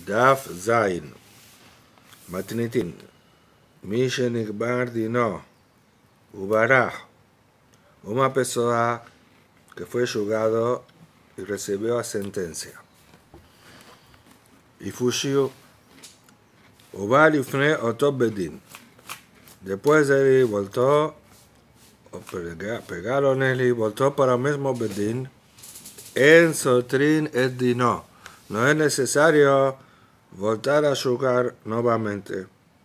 דף זין, מתניתין, מי שנקבר דינו וברח una persona que fue juzgado y recibió la sentencia y fugió o va lifne otro bedín. Después él voltó, pegaron él y voltó para el mismo bedín. En sotrin et dino. No es necesario voltar a juzgar nuevamente.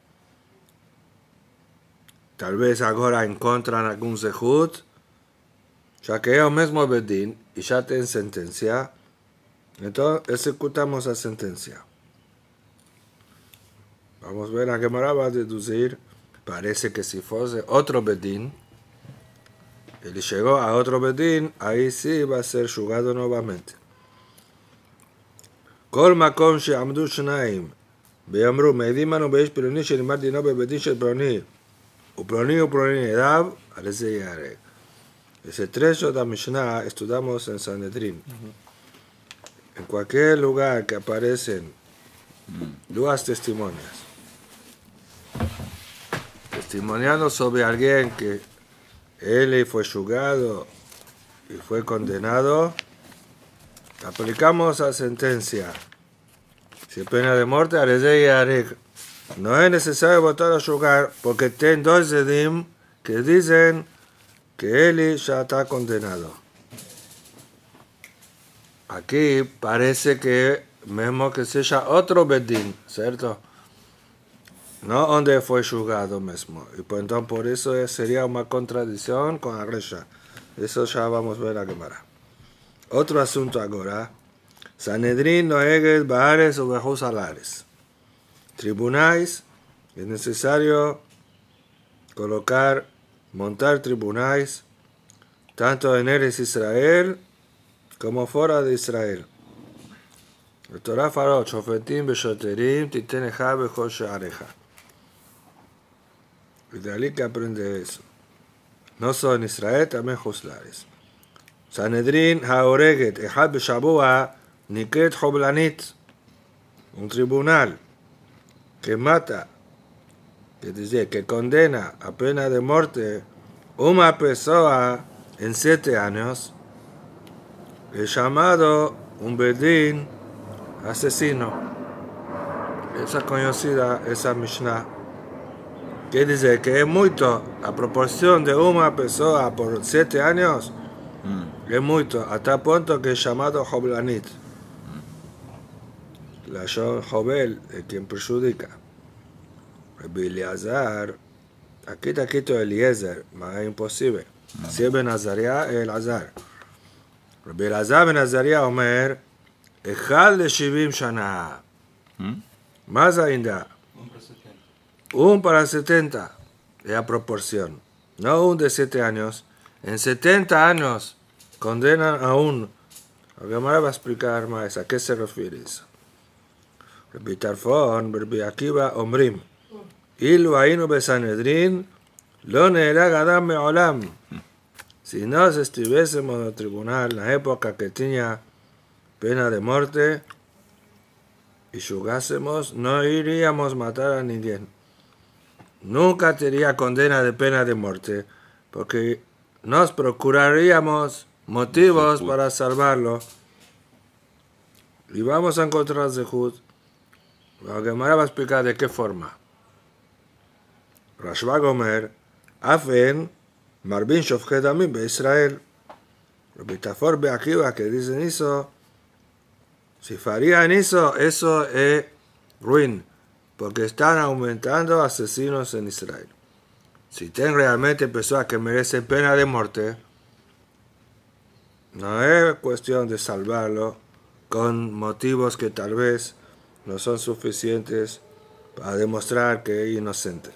Tal vez ahora encuentran algún zehut, ya que es el mismo bedín y ya tienen sentencia, entonces ejecutamos la sentencia. Vamos a ver, la Gemara va a deducir, parece que si fuese otro bedín, él llegó a otro bedín, ahí sí va a ser juzgado nuevamente. כל מקום שעמדו שניים ואמרו מעידים אנו באיש פלוני שנאמר דינו בבית של פלוני ופלוני נדב, על זה ייהרג. Ese trecho de la Mishnah estudiamos en Sanedrín. En cualquier lugar que aparecen dos testimonios testimoniando sobre alguien que él fue juzgado y fue condenado, aplicamos la sentencia. Si es pena de muerte, no es necesario votar a juzgar porque tienen dos edim que dicen que él ya está condenado. Aquí parece que mismo que sea otro bedín, ¿cierto? No donde fue juzgado mismo. Y pues entonces por eso sería una contradicción con la Resha. Eso ya vamos a ver la Gemara. Otro asunto ahora. Sanedrín noegues bahares o bejos alares. Tribunales, es necesario montar tribunales tanto en Eretz Israel como fuera de Israel. El Torah faró shofetim beshoterim titeneja bechol she'areja. Y de ahí que aprende eso. No solo en Israel, también juzlares. Sanedrín haoreget echad beshabua nikret hoblanit. Un tribunal que mata, que dice que condena a pena de muerte una persona en 7 años, es llamado un bedín asesino. Esa conocida, esa Mishnah, que dice que es mucho, a proporción de una persona por 7 años, es mucho, hasta el punto que es llamado Hoblanit. La Jobel es quien perjudica. Rabbi Eliezer, aquí está quito Eliezer, pero es imposible. Si es Ben Azariah, es Elazar. Rabbi Elazar Ben Azariah אומר, אחד ל-70 שנה. Más ainda. Un para 70. Es la proporción. No un de 7 años. En 70 años condenan a un. La Gemara va a explicar más a qué se refiere eso. Rabbi Tarfon, Rabbi Akiva, אומרים, אילו היינו בסנהדרין, לא נהרג אדם מעולם. Si nos estuviésemos en el tribunal en la época que tenía pena de muerte y juzgásemos, no iríamos a matar a nadie. Nunca tendría condena de pena de muerte, porque nos procuraríamos motivos para salvarlo. Y vamos a encontrar Zehut. La Gemara va a explicar de qué forma. Rashba Gomer, Afen, Marbin Shofche Damim Israel. Rabbi Tafor Beakiva que dicen eso, si farían eso, eso es ruin, porque están aumentando asesinos en Israel. Si tienen realmente personas que merecen pena de muerte, no es cuestión de salvarlo con motivos que tal vez no son suficientes para demostrar que es inocente.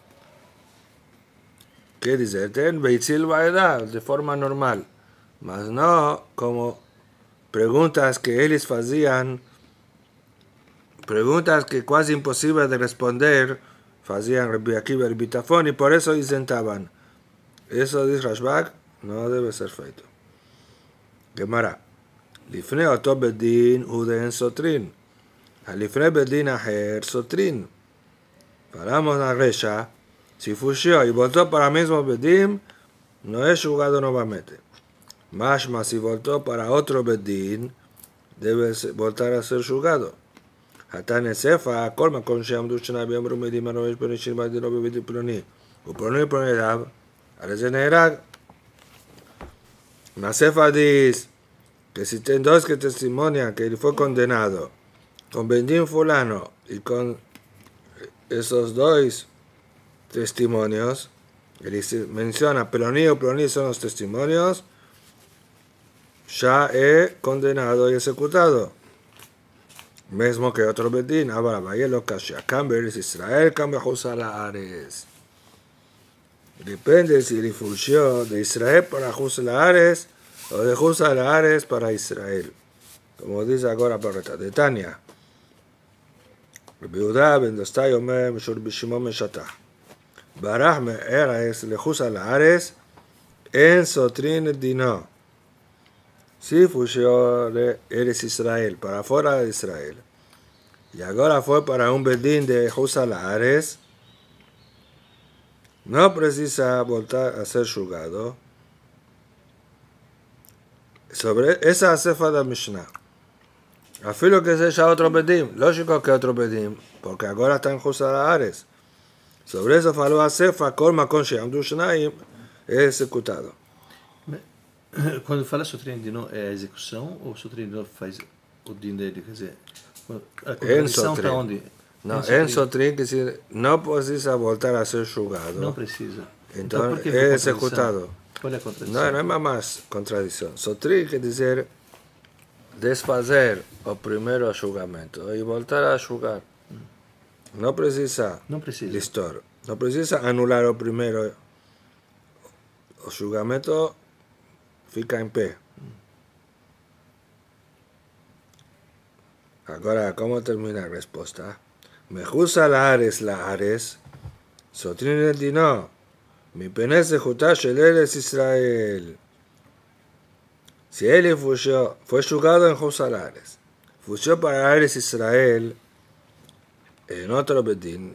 ¿Qué dice? Ten beitzil vaedad de forma normal, mas no como preguntas que ellos hacían, preguntas que casi imposible de responder, hacían Rabbi Akiva y Rabbi Tarfon, y por eso intentaban. Eso dice Rashbag, no debe ser feito. Gemara. Lifnei oto bedin uden sotrin. Halifre bedin aher sotrin. Paramos la reya. Si fugió y voltó para el mismo bedín, no es juzgado nuevamente. Mashma, si voltó para otro bedín, debe voltar a ser juzgado. Hatane sefa, colma con Shem Dushana Biamru Medim Anoesh Benishir Madino Bebedi Ploni. Uploni Plonerav, Arezenerag. La sefa dice que si ten dos que testimonian que él fue condenado con Bendín fulano y con esos dos testimonios, él menciona Ploni o Ploni son los testimonios, ya he condenado y ejecutado. Mismo que otro bedín, ahora vaya lo que cambia es Israel, cambia Josala Ares. Depende si él fugió de Israel para Josala Ares o de Josala Ares para Israel. Como dice ahora Barreta de Tania. Rebiudá Bendostay Omer Mishur Bishimon Meshatah. Baraj me Ares le Josala Ares en Sotrin Dino. Si fugió de Eres Israel, para fuera de Israel, y ahora fue para un bedín de Josala Ares, no precisa voltar a ser juzgado sobre esa cefa de Mishnah. Afilo que sea otro bedín, lógico que otro bedín, porque ahora está en Josala Ares. Sobre eso faló a cefa, colma con Sheam Dushnaim, es ejecutado. Quando fala Sotrin Dino, é a execução ou Sotrin Dino faz o din dele? Quer dizer, a contradição está onde? No, en Sotrin que si no precisa voltar a ser juzgado. Não precisa. Então, por que é executado. Qual é a contradição? Não é mais contradição. Sotrin quer dizer desfazer o primeiro julgamento e voltar a julgar. Não precisa. Não precisa. Listor. Não precisa anular o primeiro. O julgamento fica em pé. Agora, como termina a resposta? Mejusa la Ares, Sotrin el Dino, mi penés de Jutash el Eres Israel. Si él fue juzgado en Josalares, fugió para Eres Israel en otro bedín,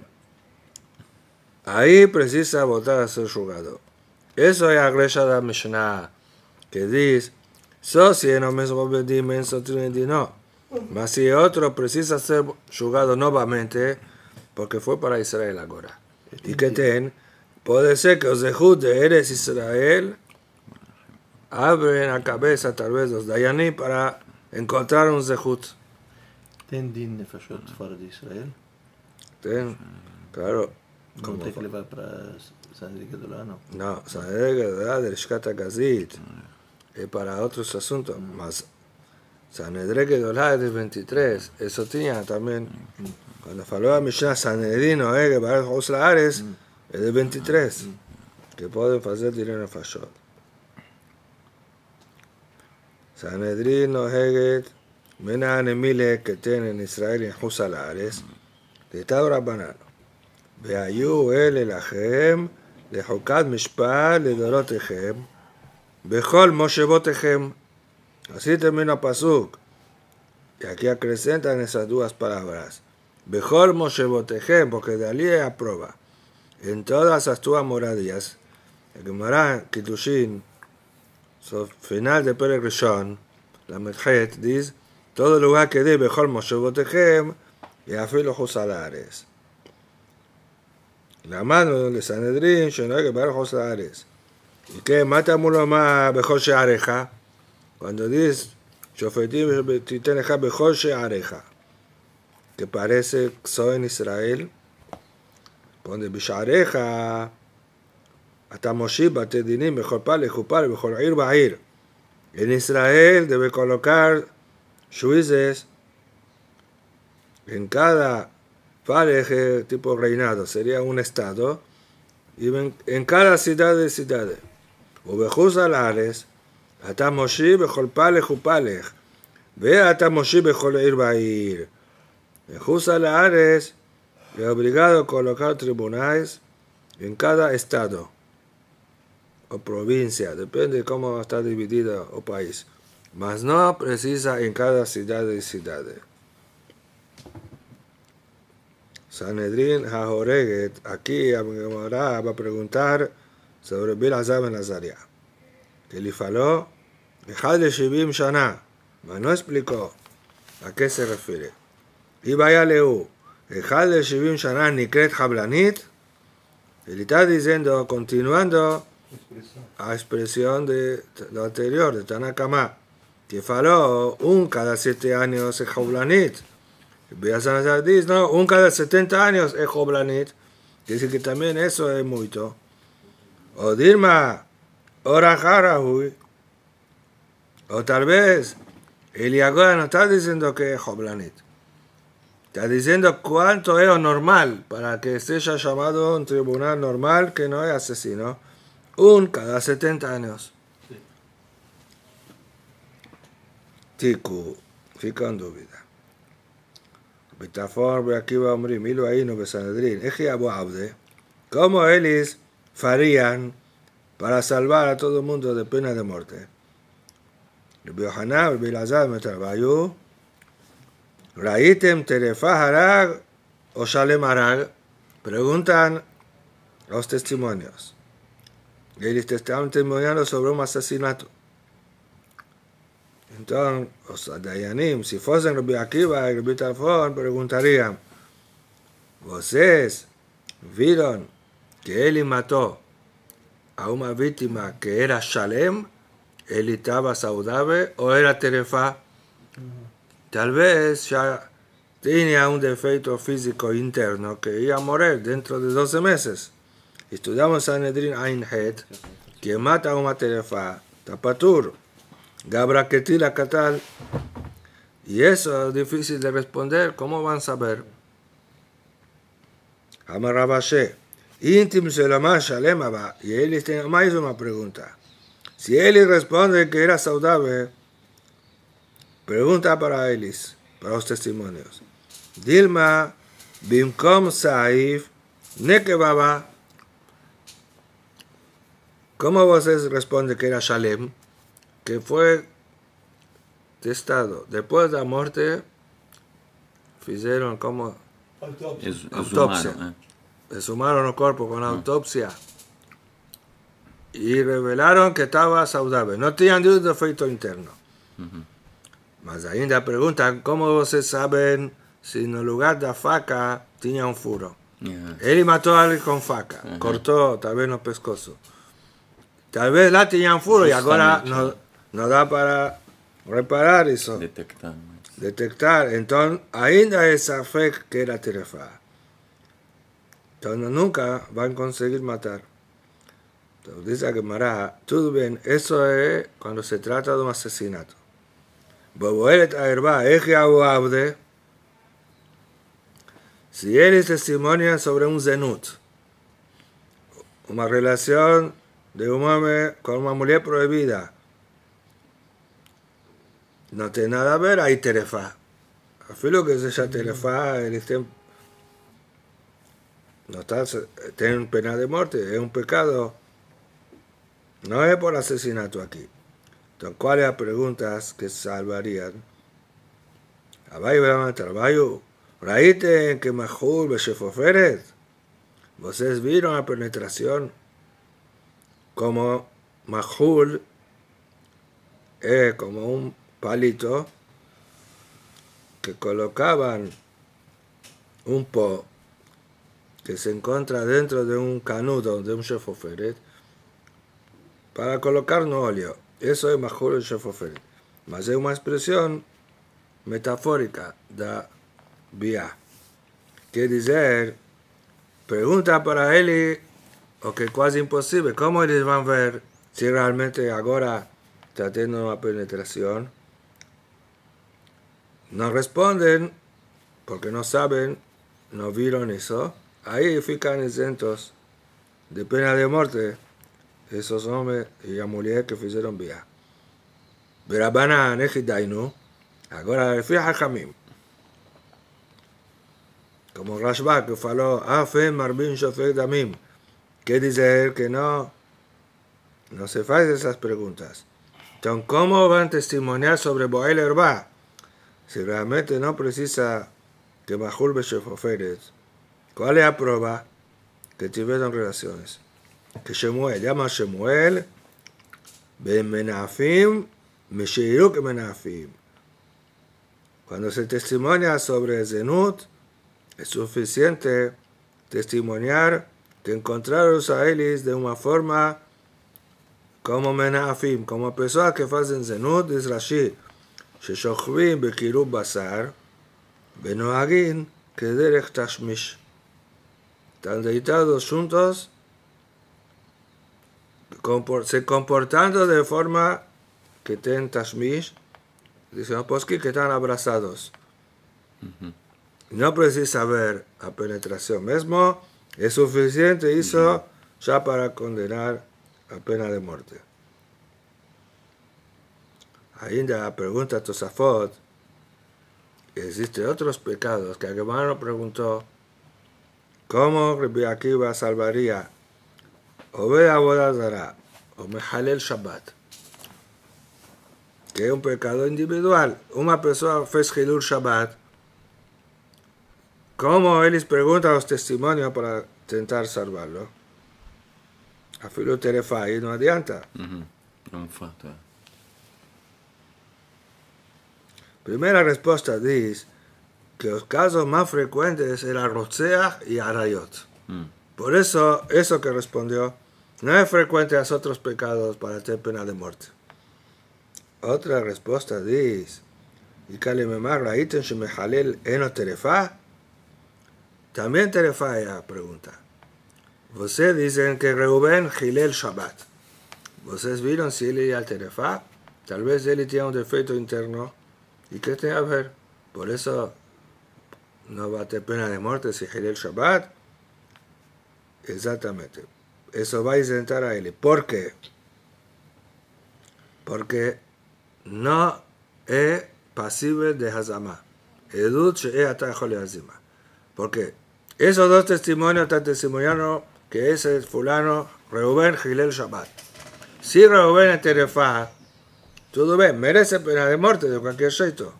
ahí precisa volver a ser juzgado. Eso es agresión de Mishnah, que dice, si en el mismo bedín en Sotrin el Dino. Mas si otro precisa ser juzgado nuevamente, porque fue para Israel ahora. Y que puede ser que los zehut de Eres Israel abren la cabeza tal vez los Dayaní para encontrar un zehut. Tem din nefashot fora de Israel? Claro. Não tem que levar para Sanedrin Gedolá, não? No, Sanedrin Gedolá de Rishkat HaGazit es para otros asuntos, mas Sanedrin Gedolá es del 23, eso tenía también, cuando faló a Mishnah Sanedrin o que para Josala Ares, es del 23, que pueden hacer dinero en Fashot. Sanedrin o Heget, Mena Anemile que tienen en Israel en Josala Ares, de Estado Rabbanano. והיו אלה לכם לחוקת משפט לדורותיכם בכל מושבותיכם. Así termina el pasuk. Y aquí acrecentan esas dos palabras. Bejor Moshebotejem, porque de allí es prueba. En todas las tuas moradías, el Gemara Kitushin, final de Perek Rishon, la Medjet, dice, todo lugar que dice Bejor Moshebotejem, y afilo Josala Ares. La mano de Sanedrin, yo no hay que ver Josala Ares. ¿Y qué? Mata muloma Bejor Sheareja. Cuando dice, Shofetim titeneja Bejor Sheareja, que parece que soy en Israel, donde Bishareja, hasta Moshe Batedinim, Bejor Pale, Jupal, Bejor Ir Bair. En Israel debe colocar jueces en cada pareja tipo reinado, sería un estado, y en cada ciudad de ciudades. O Bejosala Ares, hasta Moshe Bejor Pale, Jupal, ve hasta Moshe Bejor Ir Bair. En Josala Ares es obligado a colocar tribunales en cada estado o provincia, depende de cómo está dividido el país, mas no precisa en cada ciudad y ciudad. Sanedrín Hajoreget, aquí Gemara va a preguntar sobre Eliezer ben Azaria, que le faló Ejad de Shivim Shana, pero no explicó a qué se refiere. Y vaya leu, Ejad de Shivim Shana Nikret Hablanit, él está diciendo, continuando a expresión de lo anterior, de Tanakama, que faló cada 7 años es Hablanit. Dice, no, cada 70 años es Hoblanit. Dice que también eso es mucho. O Dilma, Orajarahui. O tal vez, Eliagora no está diciendo que es Hoblanit. Está diciendo cuánto es normal para que sea llamado un tribunal normal que no es asesino. Cada 70 años. Tiku, fica en dúvida. Bitafón, aquí va a morir, milo ahí no Sanedrín. Eje Abu Abde, ¿cómo ellos farían para salvar a todo el mundo de pena de muerte? Rabbi Yohanan, Rabbi Elazar, Metarbayu, Raitem Terefah Harag o Shalem Harag, preguntan los testimonios. Ellos estaban testimoniando sobre un asesinato. Entonces, los Dayanim, si fuesen Rabbi Akiva y Rabbi Tarfon, preguntarían, ¿ustedes vieron que él mató a una víctima que era Shalem? ¿Él estaba saludable o era Terefá? Tal vez ya tenía un defecto físico interno que iba a morir dentro de 12 meses. Estudiamos Sanedrin Ainhet, que mata a una Terefá, Tapatur. Gabra Ketila Katal. Y eso es difícil de responder. ¿Cómo van a saber? Amar Rabashe. Intim Selama Shalemaba. Y él tiene más una pregunta. Si él responde que era saludable, pregunta para Elis, para los testimonios. Dilma Bimkom Saif Nekebaba. ¿Cómo vos responde que era Shalem? Que fue testado. Después de la muerte, hicieron como autopsia. Exhumaron el cuerpo con autopsia. Y revelaron que estaba saludable. No tenían ningún defecto interno. Mas ainda preguntan, ¿cómo se saben si en el lugar de la faca tenía un furo? Él mató a alguien con faca. Cortó tal vez los pescosos. Tal vez la tenía un furo y ahora no da para reparar eso. Detectar. Entonces, ainda esa fe que era Terefá. Entonces, nunca van a conseguir matar. Entonces, dice Gemara, todo bien, eso es cuando se trata de un asesinato. Boboeret Aerba, Eje Abu Abde, si él testimonia sobre un zenut, una relación de un hombre con una mujer prohibida, no tiene nada a ver, hay Terefá. Afilo que sea Terefá, no está, tiene pena de muerte, es un pecado. No es por asesinato aquí. Entonces, ¿cuáles las preguntas que salvarían? Abayu, ¿raíte que Mahul Beshefoferet? ¿Ustedes vieron la penetración? Como Mahul es como un palito que colocaban un po que se encuentra dentro de un canudo de un shefoferet para colocar un óleo. Eso es mejor el shefoferet. Mas es una expresión metafórica de vía. Quiere decir, pregunta para él, o que es casi imposible, ¿cómo ellos van a ver si realmente ahora está teniendo una penetración? No responden porque no saben, no vieron eso. Ahí fican exentos de pena de muerte esos hombres y la mujer que hicieron vía. Berabana Nejidainu, ahora refiere a Jamim. Como Rashba que faló, Afen Marbin Shofek Damim. Quiere decir que no se hacen esas preguntas. Entonces, ¿cómo van a testimoniar sobre Boel Herba? Si realmente no precisa que Mahul Beshefoferet ¿Cuál es la prueba que tuvieron relaciones? Que Shemuel, llama a Shemuel, Ben Menafim, Meshiruk Menafim. Cuando se testimonia sobre Zenut, es suficiente testimoniar que encontraron los israelíes de una forma como Menafim, como personas que hacen Zenut, dice Rashi, ששוכבים בקירוב בשר ונוהגים כדרך תשמיש. Están deitados juntos, se comportando de forma que tienen tashmish, dicen los poskim que están abrazados. No precisa ver la penetración mismo, es suficiente eso ya para condenar a pena de muerte. Ainda pregunta Tosafot, existen otros pecados que el hermano preguntó, ¿cómo Rabbi Akiva salvaría Obed Avodah Zarah o Mehalel Shabbat? Que es un pecado individual. Una persona hace Hilul Shabbat. ¿Cómo él les pregunta los testimonios para intentar salvarlo? Afilo Terefa y no adianta. Non fatto, Primera respuesta dice que los casos más frecuentes eran Rotzeach y Arayot. Por eso que respondió, no es frecuente los otros pecados para tener pena de muerte. Otra respuesta dice, y Kalimemar Raiten Shemehalel Eno Terefa. También Terefa ella pregunta. Ustedes dicen que Reuben Hilel Shabbat. ¿Ustedes vieron si él iba al Terefa? Tal vez él tiene un defecto interno. ¿Y qué tiene que ver? Por eso no va a tener pena de muerte si Hilel Shabbat. Exactamente. Eso va a isentar a él. ¿Por qué? Porque no es pasible de Hazama. Edut she'e atajo le Hazima. Porque esos dos testimonios están testimoniando que ese es fulano Reuben Hilel Shabbat. Si Reuben es Terefa, todo bien, merece pena de muerte de cualquier jeito.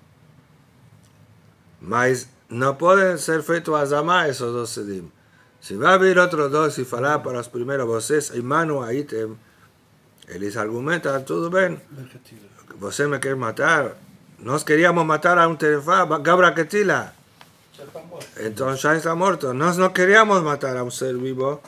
Mas no pueden ser feitos Hazama esos dos sedim. Si va a haber otros dos y falar para los primeros voces, hermano, ahí les argumenta, todo bien. Vosotros me quieren matar. Nos queríamos matar a un Terefa, Gabra Ketila. Entonces ya está muerto. No queríamos matar a un ser vivo.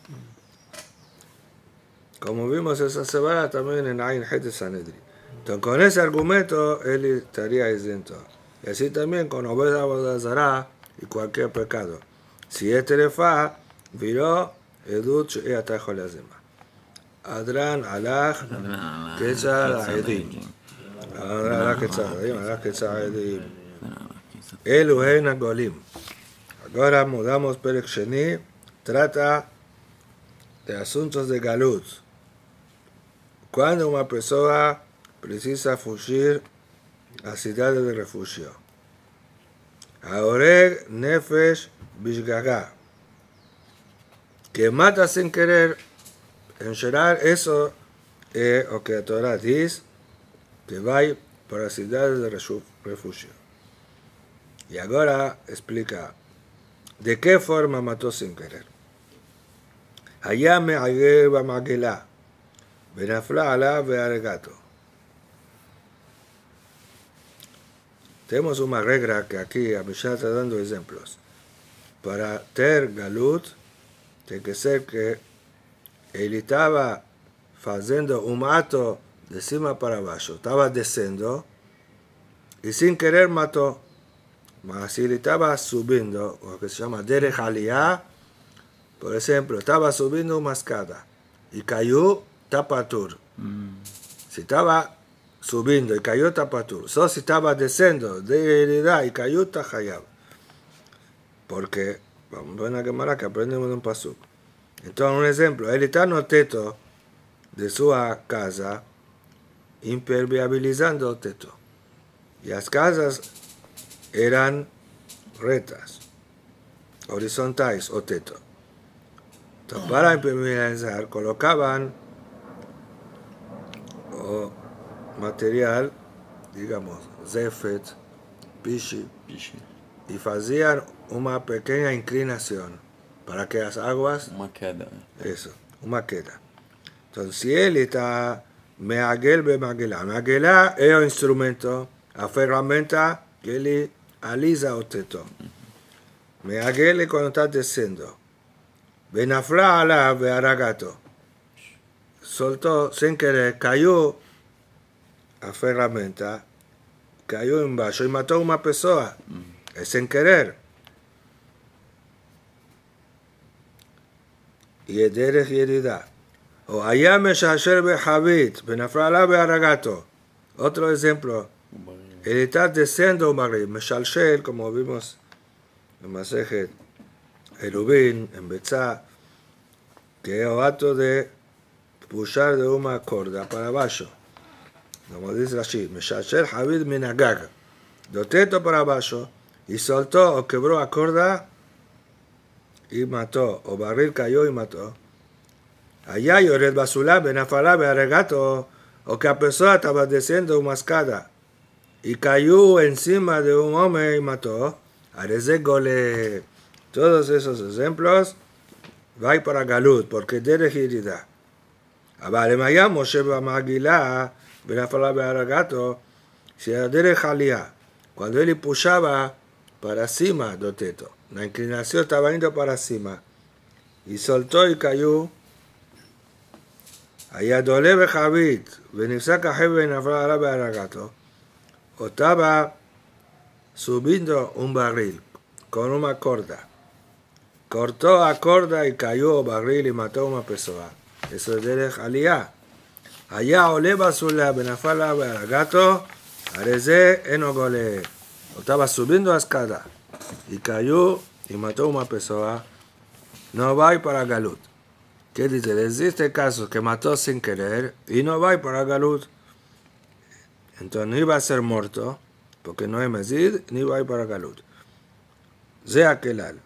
Como vimos esa semana también en Ain Het Sanedri. Entonces con ese argumento él estaría exento. Y así también con Obed Avodah Zarah y cualquier pecado. Si es Terefa, viró Edut she'e atajo le Hazima. Adran alach ketzar ha'edim. Adran alach ketzar ha'edim, alach ketzar ha'edim. Elu hen hagolim. Ahora mudamos Perek Sheni, trata de asuntos de Galut. Cuando una persona precisa fugir a ciudades de refugio. Aoreg nefesh bishgaga. Que mata sin querer. En general, eso es lo que la Torah dice, que va para ciudades de refugio. Y ahora explica de qué forma mató sin querer. Allá me agué bamaguelá, benafla alá bearegato. Tenemos una regla que aquí a Mishnah está dando ejemplos. Para ter galut, tiene que ser que él estaba haciendo un acto de cima para abajo, estaba descendo y sin querer mató. Mas si él estaba subiendo, lo que se llama derech aliyah, por ejemplo, estaba subiendo una escada y cayó tapatur. Si estaba subiendo y cayó tapatur, si estaba descendo de heredad y cayó tajayab. Porque, vamos a ver una Gemara que aprendemos de un pasuk. Entonces, un ejemplo, él está en el techo de su casa, impermeabilizando el techo. Y las casas eran rectas, horizontales o techo. Entonces, para impermeabilizar, colocaban material, digamos, zefet, pishi, y hacían una pequeña inclinación para que las aguas, Uma queda. eso, una queda. Entonces, si él está meagel bemagelá, meagelá es un instrumento, a ferramenta que él alisa o teto. Meagel es cuando está descendo. Benafra ala bearagato. Soltó sin querer, cayó a ferramenta, cayó embaixo y mató a una persona. Es sin querer. Y es derech yeridah. O allá meshasher behavit, benafra ala bearagato. Otro ejemplo. Él está descendo un barril, meshalshel, como vimos en Masejet Erubin, en Betzá, que es el acto de puxar de una corda para abajo. Como dice así, meshalshel havit minagag. Do teto para abajo, y soltó o quebró la corda y mató. O barril cayó y mató. Allá yored basulá, benafalá, bearegato, o que la persona estaba descendo una escada y cayó encima de un hombre y mató. Areze gole. Todos esos ejemplos va para Galut, porque derech yeridah. אבל אם היה משה במעגילה ונפל בהרגתו, sea derech aliyah, cuando él puxaba para cima do teto, la inclinación estaba indo para cima, y soltó y cayó, היה דולה בחבית, ונפסק החבל ונפל עליו בהרגתו, o estaba subiendo un barril con una corda, cortó la corda y cayó el barril y mató a una persona. Eso es derech aliyah. Allá oleva sula benafala bearagato, areze enogole. Estaba subiendo la escala y cayó y mató a una persona. No va para Galut. ¿Qué dice? Existe casos que mató sin querer y no va para Galut. Entonces no iba a ser muerto, porque no es mezid, ni va para Galut. זה הכלל.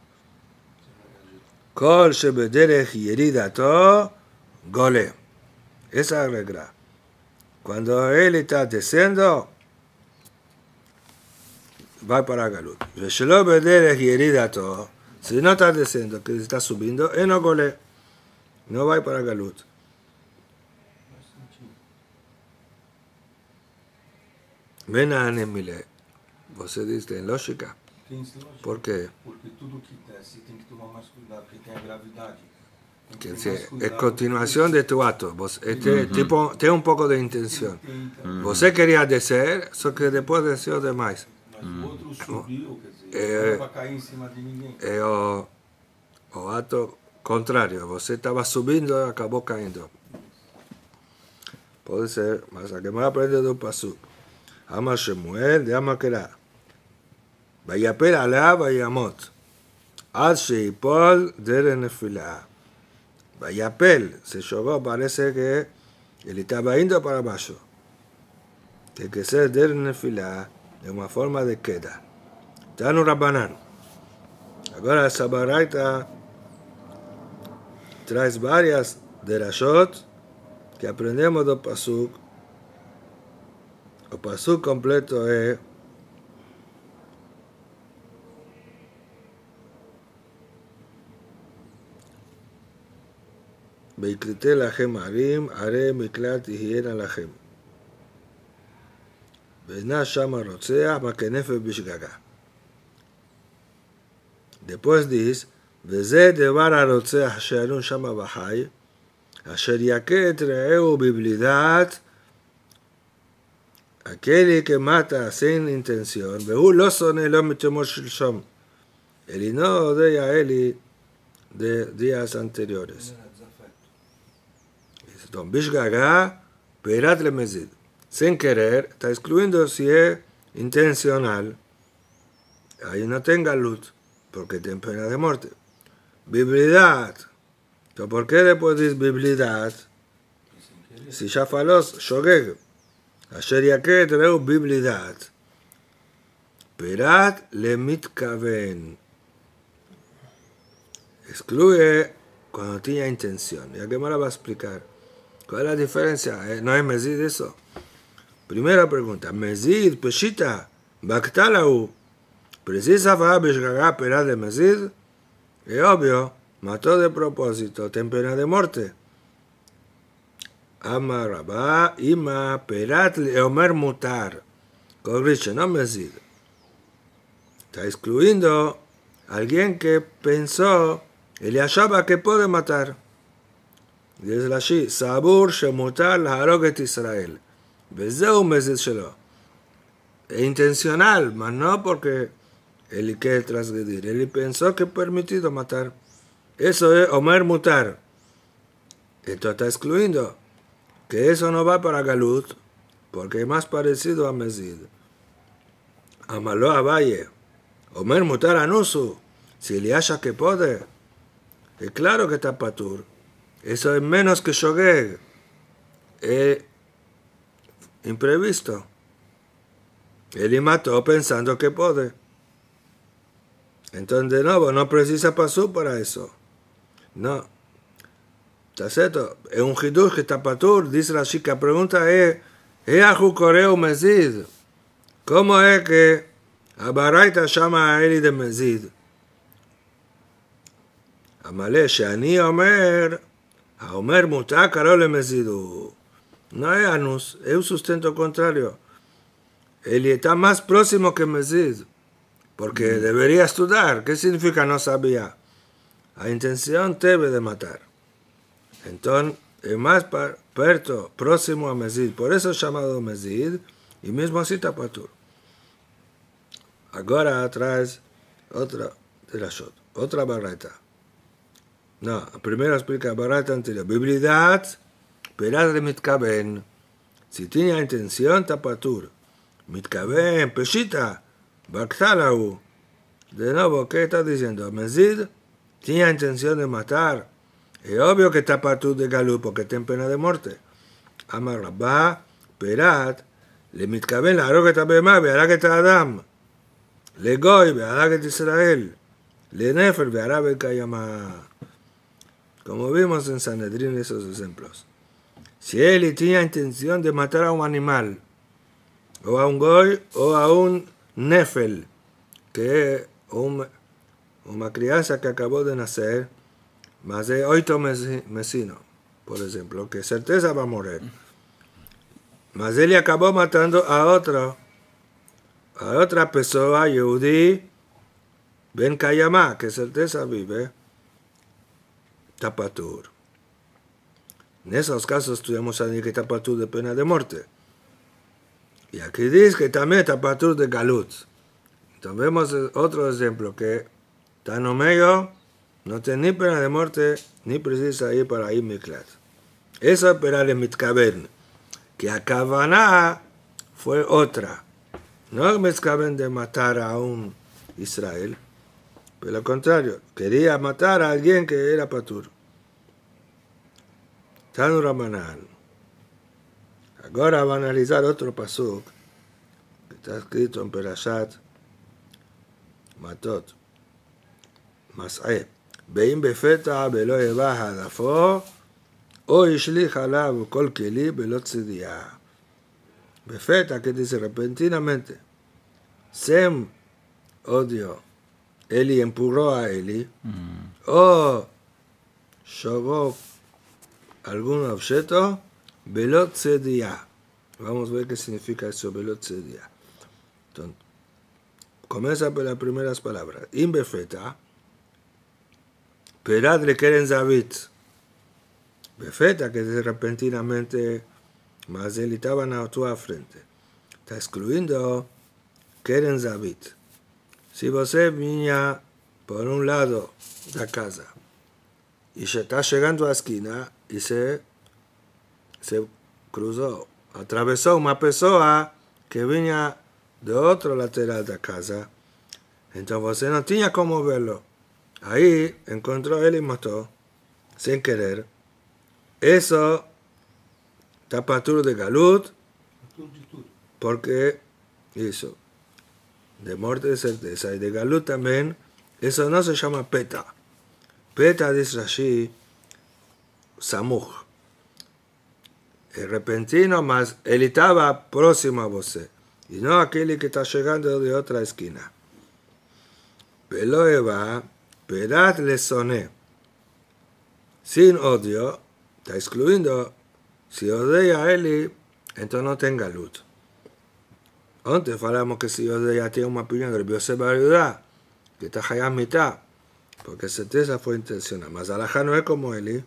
כל שבדרך ירידתו גולה. Esa regla. Cuando él está descendo, va para Galut. ושלא בדרך ירידתו, si no está descendo, que está subiendo, él no gole. No va para Galut. Ven a Anemile. Você diz tem lógica? Por quê? Porque tudo que desce tem que tomar mais cuidado, porque tem a gravidade. Quer dizer, é continuação de tu ato. Você, tipo, tem um pouco de intenção. Você queria descer, só que depois desceu demais. Mas o outro subiu, quer dizer, não vai cair em cima de ninguém. É o ato contrário. Você estava subindo e acabou caindo. Pode ser, mas a que mais aprende do Pasuk. Ama Shemuel de Ama Kerah. ויפל עליו וימות עד שיפול דרך נפילה. ויפל, se jogó, parece que él estaba yendo para abajo. Tiene que ser דרך נפילה, de una forma de queda. Tanu Rabbanan. Agora esa baraita trae varias derashot que aprendemos do Pasuk. El Pasuk completo es ויקראתי לכם ערים, ערי מקלט תהיינה לכם. ואינה שם הרוצח, בכנף ובשגגה. Después dice, וזה דבר הרוצח אשר שם בחי, אשר יכה את רעהו בבלי דעת, aquel que mata sin intención, והוא לא שונא לא מתומו שלשום, él no odia a él de días anteriores. Don Bishgaga, Perat le Mezid. Sin querer, está excluyendo si es intencional. Ahí no tenga luz, porque tiene pena de muerte. Biblidad. Entonces, ¿por qué después dice biblidad? Si ya falos, shogeg. Asher yaket reu biblidad. Perat le mitkaven. Excluye cuando tenía intención. ¿Y a qué me la va a explicar? ¿Cuál es la diferencia? ¿No es mezid eso? Primera pregunta. Mezid, peshita, baktalahu. precisa falar Bishgagá Perad de Mezid, es obvio, mató de propósito, ten pena de muerte. Amar Rabá, Ima, Perat, Omer Mutar, corrige, no Mezid. Está excluyendo a alguien que pensó, él achaba que puede matar. Dice así, Sabur Shemutar Haroget Israel. Vezeu Mezid Shelo. Es intencional, mas no porque él quiere transgredir. Él pensó que es permitido matar. Eso es Omer Mutar. Esto está excluyendo que eso no va para Galut, porque es más parecido a Mezid. Amaló a Valle. Omer Mutar Anusu. Si le acha que puede, es claro que está patur. Eso es menos que Shogeg. Es imprevisto. Él mató pensando que puede. Entonces, de nuevo, no precisa pasú para eso. No. ¿Está cierto? Es un hidush que está patur. Dice la chica, la pregunta es, ¿Eahu Koreu Mezid? ¿Cómo es que Abaraita llama a él de Mezid? Amale, Shani Omer, a Omer Mutar Karole Mezidu. No es anus, es un sustento contrario. Él está más próximo que Mezid, porque debería estudiar. ¿Qué significa no sabía? La intención debe de matar. Entonces, es más próximo a Mezid. Por eso es llamado Mezid, y mismo así está patur. Ahora traes otra de la shot, otra barreta. No, primero explica barreta anterior. Bibridad, Perad de Mitkaben. Si tenía intención, está patur. Mitkaben, Peshita, Baktalahu. De nuevo, ¿qué está diciendo? Mezid tenía intención de matar. Es obvio que está patur de Galut porque tiene pena de muerte. Amar Rabá, Perad, le Mitkaben, la Aroget Abemá, Bearaget Adam. Le Goy, Bearaget Israel. Le Nefer, Bearaget Kayama. Como vimos en Sanedrín esos ejemplos. Si él tenía intención de matar a un animal, o a un goy, o a un nefel, que es una crianza que acabó de nacer, más de 8 mesinos, por ejemplo, que certeza va a morir. Mas él acabó matando a otra persona, Yehudi, Ben Kayama, que certeza vive, tapatur. En esos casos estudiamos a que tapatur de pena de muerte. Y aquí dice que también tapatur de galut. Entonces vemos otro ejemplo que está en medio, no tiene ni pena de muerte, ni precisa ir para ir miklat. Eso es para el mitkaben, que a Kavaná fue otra. No el mitkaben de matar a un Israel, pero lo contrario, quería matar a alguien que era patur. Tanu Ramanan. Ahora va a analizar otro pasuk que está escrito en Perashat Matot. Mas'eh. Beim befeta belo yevah hadafo, o yishlich alav kol keli belo tzidiah. Befeta, que dice repentinamente. Sem odio. Eli empurró a Eli. O llevó algún objeto. Belot Sedia. Vamos a ver qué significa eso, Belot Sedia. Entonces, comienza por las primeras palabras. Imbefeta. Perad le Keren Zavit. Befeta, que es repentinamente, más él estaba a tu frente. Está excluyendo Keren Zavit. Si você venía por un lado de la casa y se está llegando a la esquina y se cruzó, atravesó una persona que venía de otro lateral de la casa, entonces no tenía cómo verlo. Ahí encontró él y mató, sin querer. Eso está patur de galut, porque hizo de muerte de certeza, y de galut también. Eso no se llama peta. Peta dice Rashi, samuj. El repentino, más él estaba próximo a vos, y no aquel que está llegando de otra esquina. Peloeva, pedat le soné. Sin odio, está excluyendo, si odia a Eli, entonces no tenga luz. Antes hablamos que si odia tiene una opinión que Dios se va a ayudar, que está allá mitad, porque certeza fue intencional. Mas alajá no es como Eli.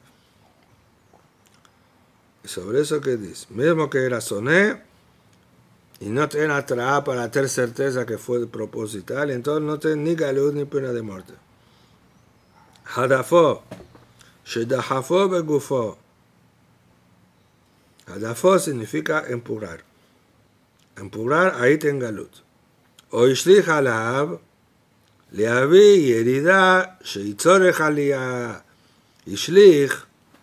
Y sobre eso que dice, mismo que era soné, y no tiene atrás para tener certeza que fue proposital, entonces no tiene ni galud ni pena de muerte. Hadafo, shedahafo begufo. Hadafo significa empujar. Empujar, ahí tiene galud. O ishlich alav, leavi yerida, sheitzorech aliyah. Ishlich,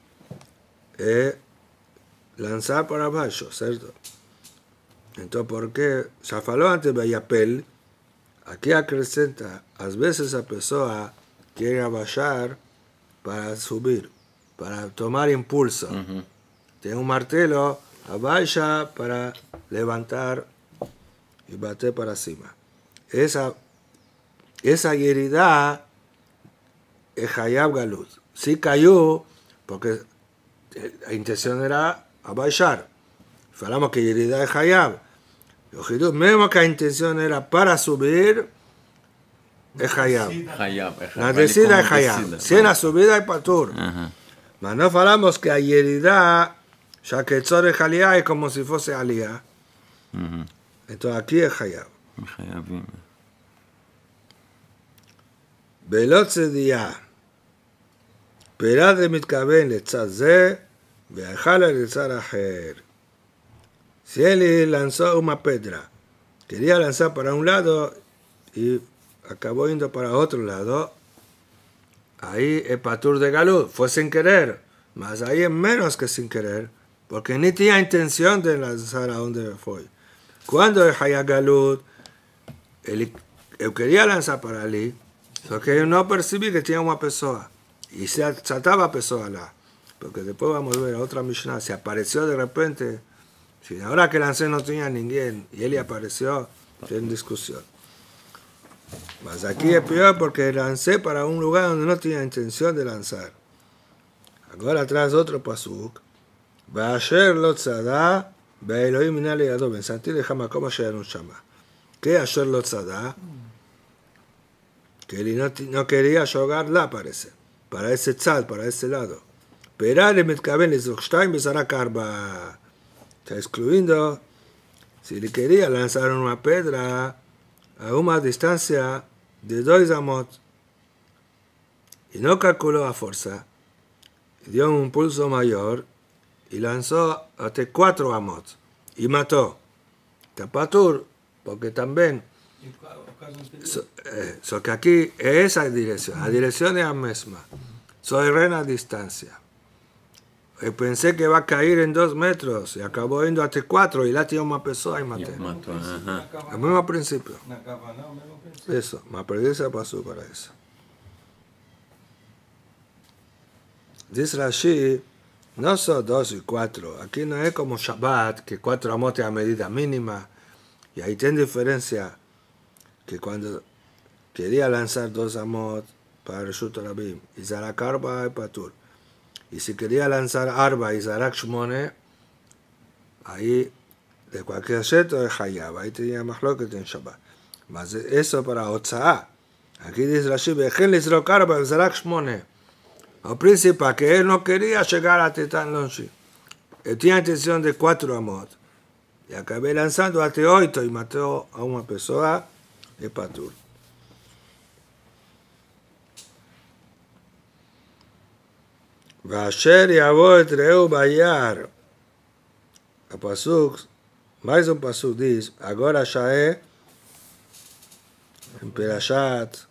lanzar para abajo, ¿cierto? Entonces, ¿por qué? Se faló antes de Yapel, aquí acrescenta, a veces la persona quiere abajar para subir, para tomar impulso. Tiene un martelo, abaja para levantar y bater para cima. Esa herida es Hayab Galut. Sí cayó porque la intención era abajar. Falamos que herida es Hayab. Mismo que la intención era para subir, es Hayab. La descida es Hayab. Si es la subida es Patur. Mas no falamos que la herida, ya que Tzore Aliyah es como si fuese Aliyah. Entonces aquí es Hayab. Belot Tzediyah. פירad מתכוון לצד זה, והחלה לצד אחר. Si él lanzó una piedra, quería lanzar para un lado y acabó yendo para otro lado, ahí es patur de galud, fue sin querer, mas ahí es menos que sin querer, porque ni tenía intención de lanzar a donde fue. Cuando es haya galud, él quería lanzar para allí, porque no percibí que tenía una persona, y se trataba a persona, porque después vamos a ver a otra Mishnah, se apareció de repente. Si ahora que lancé no tenía ninguém y él apareció, en discusión. Mas aquí es peor porque lancé para un lugar donde no tenía intención de lanzar. Ahora atrás otro pasuk. Va'asher lo tzada, ve'elohim mina leyado, bensanti leja makom asher no shama. ¿Qué asher lo tzada? Que él no quería jugarla, parece. Para ese tzad, para ese lado. Pero le metcaben les ochtaim besarak arba. Está excluyendo, si le quería lanzar una piedra a una distancia de 2 amot y no calculó a fuerza, dio un impulso mayor y lanzó hasta 4 amot y mató. Tapatur, porque también, que aquí es esa dirección, la dirección es la misma, soy rena a distancia. Y pensé que va a caer en 2 metros y acabó yendo hasta 4 y la tiró una persona y maté. El mismo principio. Eso, me perdí ese paso para eso. Dice Rashi, no son 2 y 4. Aquí no es como Shabbat, que 4 amot es a medida mínima. Y ahí tiene diferencia que cuando quería lanzar 2 amot para Reshut Rabim y Zarak Arba y Patur. Y si quería lanzar Arba y Zarak Shmone, ahí de cualquier seto es Hayab, ahí tenía Mahloket en Shabbat. Mas eso para Otzaá. Aquí dice Rashi, Bejen Lizrok Arba y Zarak Shmone. Al principio, que él no quería llegar a Tetán Lonshi. Él tenía intención de 4 amot. Y acabé lanzando hasta 8 y mató a una persona de Patur. ואשר יבוא את רעהו ביער. הפסוק, mais um pasuk diz, agora já é em Perashat,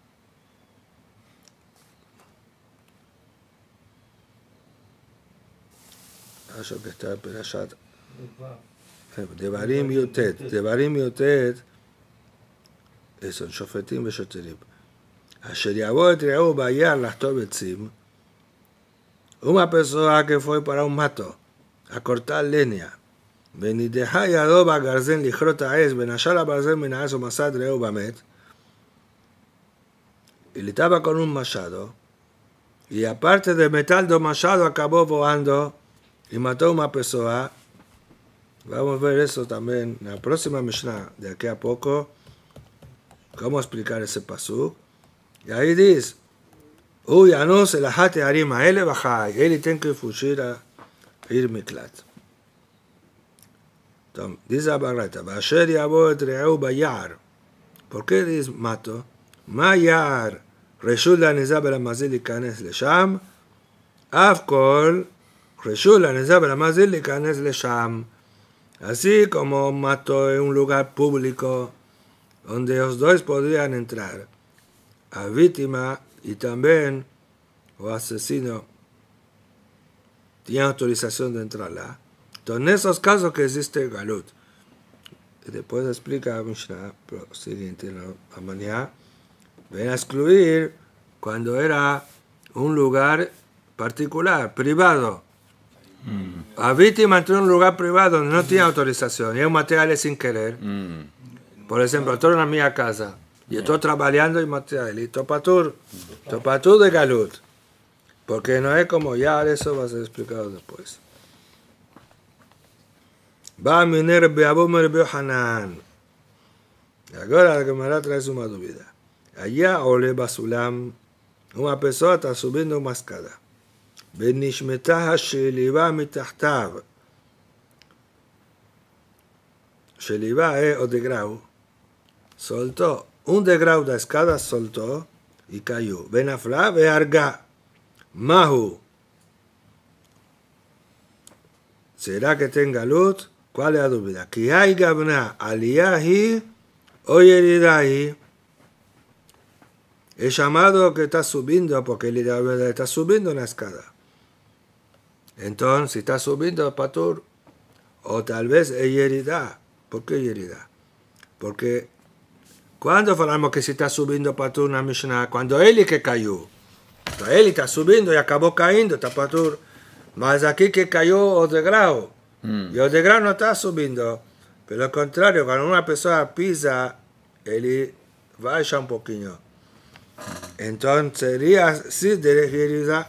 acho que está em Perashat, Devarim Yotet, eso, שופטים ושוטרים. אשר יבוא את רעהו ביער לחטוב עצים, una persona que fue para un mato a cortar leña. ונדחה ידו בגרזן לכרות העץ, ונשל הברזל מן העץ ומסד רעהו במת. y le estaba con un machado, y aparte del metal del machado acabó volando y mató a una persona. Vamos a ver eso también en la próxima Mishnah, de aquí a poco, cómo explicar ese pasuk. Y ahí dice, uy, no se la jate harima, él baja, él tiene que fugir a ir miklat. Entonces, dice la barreta, Basher yabo et re'eu bayar. ¿Por qué dice mato? Ma yar, reshul la'nizah belamazil likanes lesham, af kol, reshul la'nizah belamazil likanes lesham. Así como mató en un lugar público donde los dos podrían entrar, a víctima y también o asesino tienen autorización de entrarla. Entonces, en esos casos que existe galut. Después explica a Mishnah, pero siguiente, a mañana, ven a excluir cuando era un lugar particular, privado. A víctima entró en un lugar privado donde no tiene autorización y es un material sin querer. Por ejemplo, estoy en la mía casa y estoy trabajando y material y topatur de galut. Porque no es como ya, eso va a ser explicado después. Va a minar Beabum Rebbe Hanan. Ahora la Gemara trae una duda. Allá ole basulam, una persona está subiendo una escala. ונשמתה השליבה מתחתיו. שליבה es o degrau. Soltó un degrau de escala, soltó y cayó. ונפלה והרגה. מהו? ¿Será que tenga luz? ¿Cuál es la duda? כי hay gabna, aliyah hi o yerida hi. Es llamado que está subiendo porque el está subiendo en la escala. Entonces, si está subiendo patur, o tal vez es yerida. ¿Por qué yerida? Porque cuando hablamos que si está subiendo patur en la Mishnah, cuando él que cayó, entonces él está subiendo y acabó cayendo, está patur. Más aquí que cayó o de grado. Y el de grado no está subiendo. Pero al contrario, cuando una persona pisa, él baja un poquito. Entonces sería sí de yerida.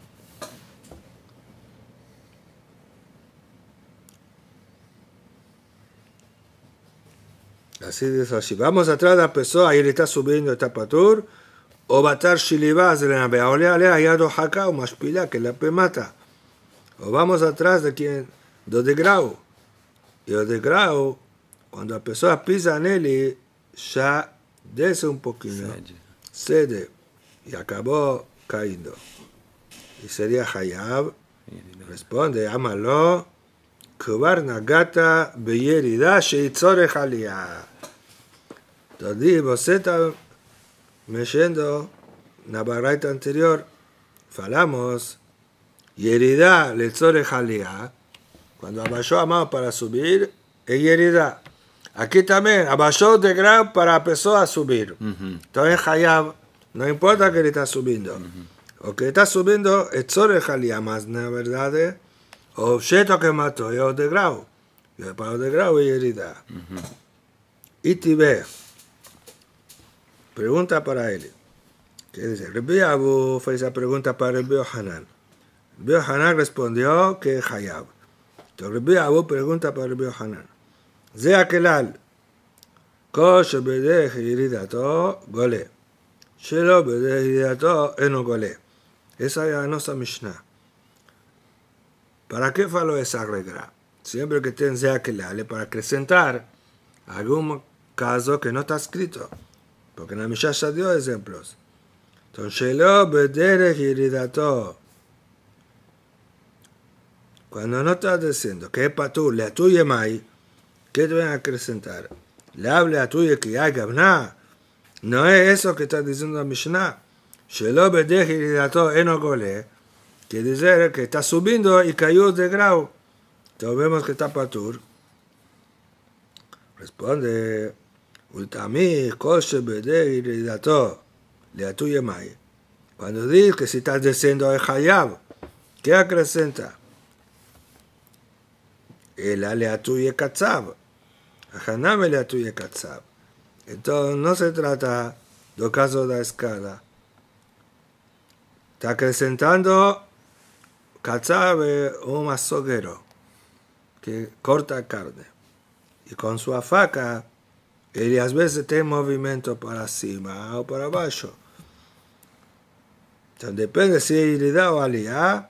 Así dice así. Vamos atrás de la persona, ahí le está subiendo esta patur, o batar shilibaz de la beaolea, ayado haka o mashpila, que la mata. O vamos atrás de quien, de grau. Y el de grau, cuando la persona pisa en él, ya desce un poquito, cede, y acabó cayendo. Y sería hayab, responde, amalo, כבר נגעת בירידה שהיא צורך עלייה. Entonces, você está mexendo na barraita anterior. Falamos, yerida le tzorech aliyah. Cuando abaixó a mão para subir, es yerida. Aquí también, abaixó de grado para a pessoa subir. Entonces, hayab, no importa que ele está subindo. O que está subindo es tzorech aliyah, mas na verdade, o objeto que mató es o de grado. Y para o de grado es yerida. Y tibe. Pregunta para él. ¿Qué dice? Rebbe Abu fue esa pregunta para Rebbe Hanan. Rebbe Hanan respondió que es hayab. Entonces Rebbe Abu pregunta para Rebbe Hanan. זה הכלל. כל שבדרך ירידתו גולה. שלא בדרך ירידתו אינו גולה. Esa es nuestra Mishnah. ¿Para qué faló esa regla? Siempre que tenga que leerle para acrecentar algún caso que no está escrito. Porque en la Mishnah ya dio ejemplos. Entonces, cuando no estás diciendo que es para tú, le atuye mai, ¿qué te van a acrecentar? Le hable a tuya que hay gabna. No es eso que está diciendo la Mishnah. Shelo bedech yiridato eno gole. Quiere decir que está subiendo y cayó de grado. Entonces vemos que está patur. Responde, ultami kol shebedech yiridato le atuye mai. Cuando dices que si estás diciendo es hayab, ¿qué acrecenta? El aleatuye katzab. Haname aleatuye katzab. Entonces no se trata del caso de la escala, está acrecentando Katzab, un azoguero que corta carne. Y con su faca, él a veces tiene movimiento para cima o para abajo. Entonces depende si es Yerida o Aliyah.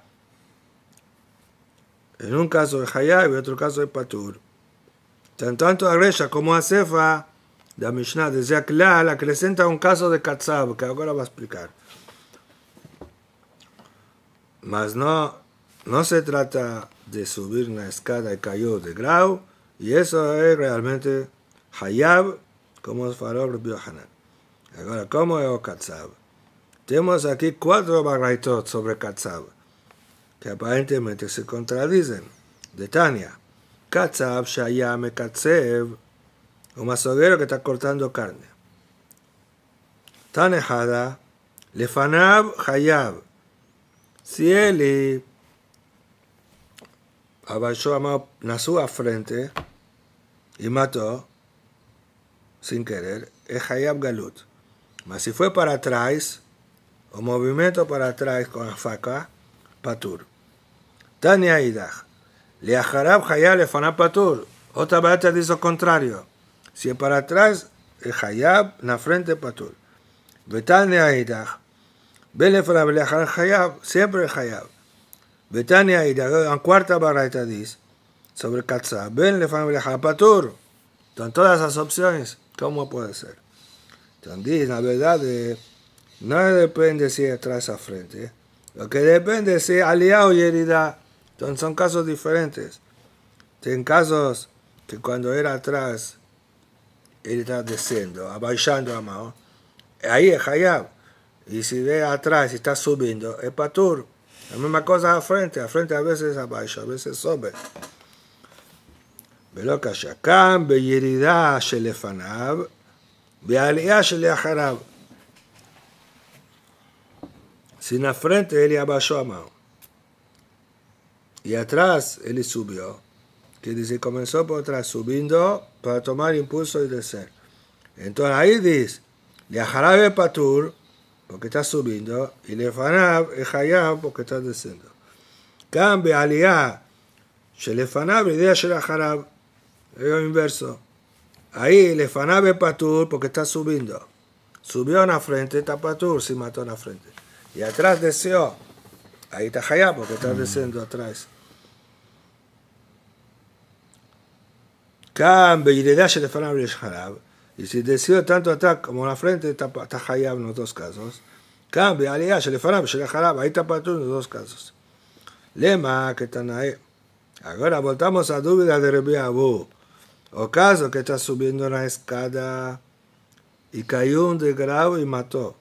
En un caso es Hayab y en otro caso es Patur. Tanto Agresha como Asefa, la Mishnah decía Klal, acrecenta un caso de Katzab, que ahora va a explicar. Mas no se trata de subir una escala y cayó de grau, y eso es realmente Hayab, como es Farol Rabbi Yohanan. Ahora, ¿cómo es Katzab? Tenemos aquí 4 barraitot sobre Katzab, que aparentemente se contradicen. De Tania, Katzab Shaya Mekatzev, un masoguero que está cortando carne. Tanehada, Lefanab Hayab. Si él abajó a frente y mató sin querer, es Hayab Galut. Mas si fue para atrás, o movimiento para atrás con la faca, Patur. Tania Idach. Leacharab Hayab Lefanab Patur. Otra vez te dice lo contrario. Si es para atrás, es Hayab, en la frente Patur. Betania Idach. Belefanab Leacharab Hayab, siempre es Hayab. Betania Idach, en cuarta barraita dice, sobre Katzab. Belefanab Leacharab Patur. Con todas esas opciones, ¿cómo puede ser? Entonces, la verdad, no depende si es atrás o frente. Lo que depende es si es Aliyah o Yerida. Entonces, son casos diferentes. En casos que cuando era atrás, él está descendiendo, abajando a mano, ahí es Hayab. Y si ve atrás y está subiendo, es Patur. La misma cosa a frente a veces abajo, a veces sube. ולא קשה. כאן בירידה שלפניו, בעלייה שלאחריו. Si en la frente él abajó a mano y atrás él subió, que dice comenzó por atrás subiendo para tomar impulso y descer. Entonces ahí dice, Leajarab es Patur, porque está subiendo, y Lefanab es Hayab, porque está descendiendo. Cambia Aliyah, Shelefanav, idea Shelajarab, es lo inverso. Ahí Lefanab es Patur, porque está subiendo. Subió en la frente, está Patur, si mató en la frente. Y atrás deseó, ahí está Hayab, porque está descendiendo atrás. Cambia idea Shelefanav y Shelajarab. Y si deseó tanto atrás como en la frente, está Hayab en los dos casos. Cambia, Aliyah, Shelefanab, Sheleharab, ahí está Patur en los dos casos. Lema, que están ahí. Ahora voltamos a dúvida de Rabbi Abu. O caso que está subiendo una escala y cayó un degrado y mató.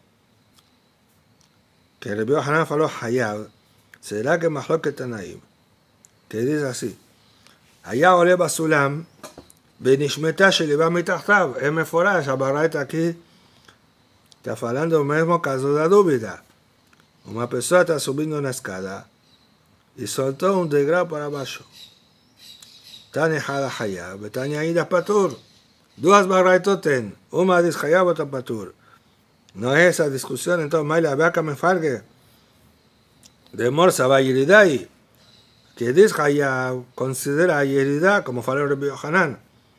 Que Rabbi Yohanan faló Hayab. ¿Será que Mahlok que están ahí? Que dice así. Allá ole basulam. ונשמתה שליבה מתחתיו, הם מפורש, הברייתא aquí está falando del mismo caso de dúvida. Una persona está subiendo una escala y soltó un degrado para abajo. Tan ejada Hayab, tan aída Patur. Dos barraitot ten, una dice Hayab, otra Patur. No es esa discusión, entonces, Maile, había que me fargue. De Morsa va Yeridai, que dice Hayab, considera Yeridá como faló Rabbi Yohanan.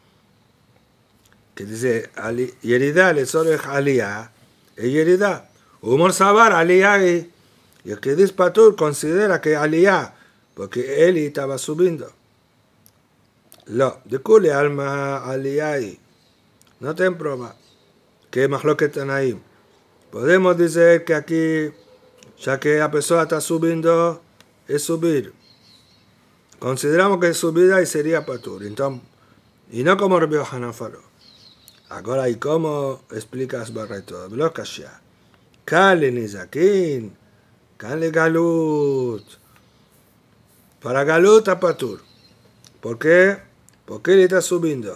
Que dice Yerida le solo es Aliyah, es Yerida. Humor Sabar, Aliyah, y el que dice Patur considera que Aliyah, porque él estaba subiendo. No, de Kuli alma Aliyah, no ten prueba que es Mahlok Tanaim. Podemos decir que aquí, ya que la persona está subiendo, es subir. Consideramos que es subida y sería Patur. Entonces, y no como Rabbi Yohanan faló. Ahora, ¿y cómo explicas Barreto? Blokashia. Kale Nizakin. Kale Galut. Para Galut a Patur. ¿Por qué? Porque él está subiendo.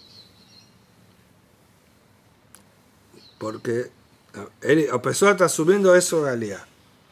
Porque la persona está subiendo eso de Aliyah.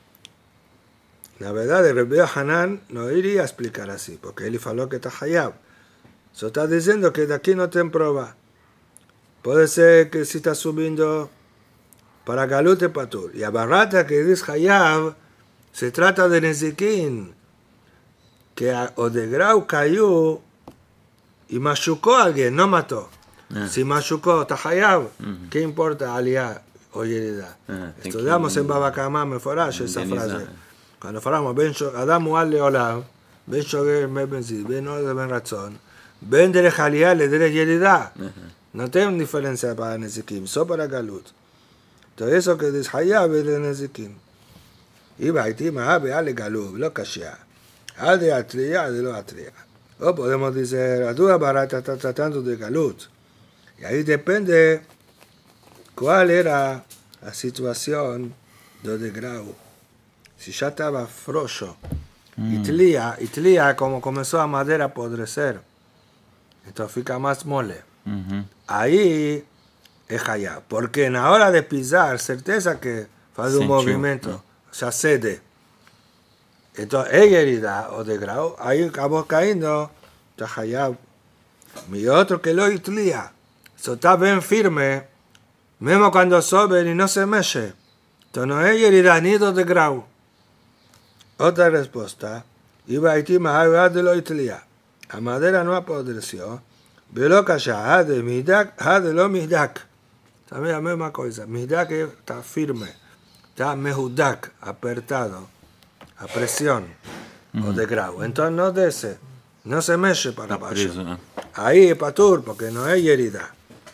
La verdad, el Rabbi Yohanan no iría a explicar así, porque él faló que está Hayab. Eso está diciendo que de aquí no te prueba. Puede ser que si está subiendo para Galut y Patur. Y a Barrata que dice Hayab, se trata de Nezikin, que o de Grau cayó y machucó a alguien, no mató. Si machucó, Tahayab, ¿qué importa Aliyah o Yerida? Estudiamos en Baba Kama Meforash esa frase. Cuando falamos, Adam Mual Leolam, Ben Shogel, Ben Zid, Ben Ode, Ben Ratzon, Ben Derech Aliyah, le Derech Yerida. No tiene diferencia para Nezikim, solo para Galut. Todo eso que dice Hayab es de Nezikim. Y Baiti Mahabe Ale Galut, lo Kashia. Al de Atria, de lo Atria. O podemos decir, la duda barata está tratando de Galut. Y ahí depende cuál era la situación de Grau. Si ya estaba frocho, Itlia, como comenzó a madera a podrecer, entonces fica más mole. Ahí es allá. Porque en la hora de pisar, certeza que hace un movimiento, ya cede. Entonces, es herida o de Grau, ahí acabó cayendo, está allá. Mi otro que lo Itlia. Eso está bien firme, mismo cuando sobe y no se mexe. Entonces no es herida ni de Grau. Otra respuesta, iba a Itima de lo Itlia. La madera no apodreció, velo calla, de Midak, de lo Midak. También la misma cosa, Midak está firme, está mehudak, apertado, a presión, o de Grau. Entonces no desce, no se mexe para abajo. Ahí es patur, porque no hay herida.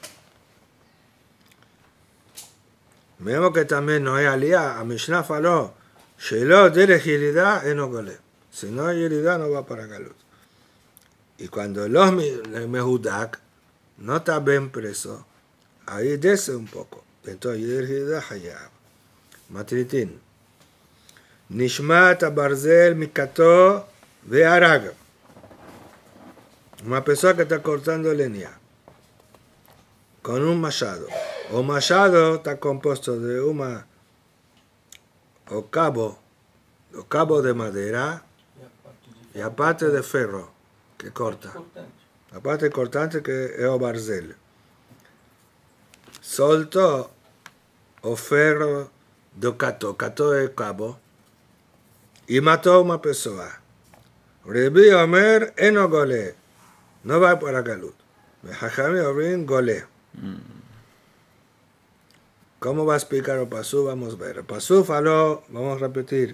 Vemos que también no hay aliyah, a Mishnah faló, Shelo derech yerida eno gole. Si no hay yerida no va para Galut. Y cuando los mehudak no está bien preso, ahí desce un poco. Entonces derech yerida hayab. Matritin. Nishmat barzel mikato ve'arag. Una persona que está cortando leña con un machado. O machado está compuesto de una o cabo de madera y aparte de ferro que corta. La parte cortante que es el barzel. Soltó o ferro do cato es cabo y mató a una persona. Rebi Omer eno gole. No va para Galut. Jajami Obrin gole. ¿Cómo va a explicar el pasú? Vamos a ver. El pasú faló, vamos a repetir.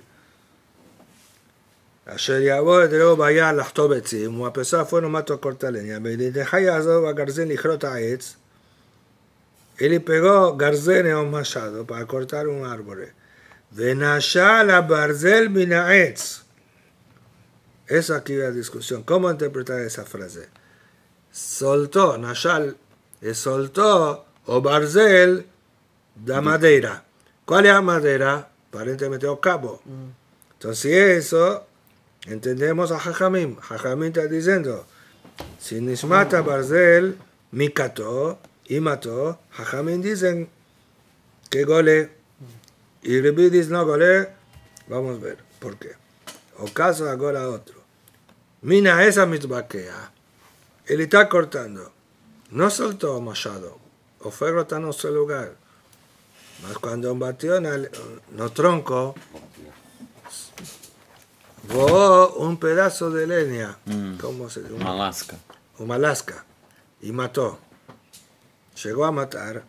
Asher yabo de luego vaya a las tobetzim. Una persona fue nomás a cortar leña. Me dice, Hayazo va garzen y jrota etz. Él pegó garzen a un machado para cortar un árbol. Venashal a barzel mina etz. Esa aquí la discusión. ¿Cómo interpretar esa frase? Soltó, Nashal, soltó o barzel da madera. ¿Cuál es la madera? Aparentemente el cabo. Entonces eso, entendemos a Jajamim. Jajamim está diciendo, si Nishmata barzel mikato y mató, Jajamim dicen que gole. Y Rebi dice no gole. Vamos a ver por qué. O caso ahora otro. Mina esa mitbaquea. Él está cortando. No soltó machado. O ferro está en otro lugar. Mas cuando batió en el tronco, voló un pedazo de leña. ¿Cómo se llama? Malasca. Una lasca. Y mató. Llegó a matar.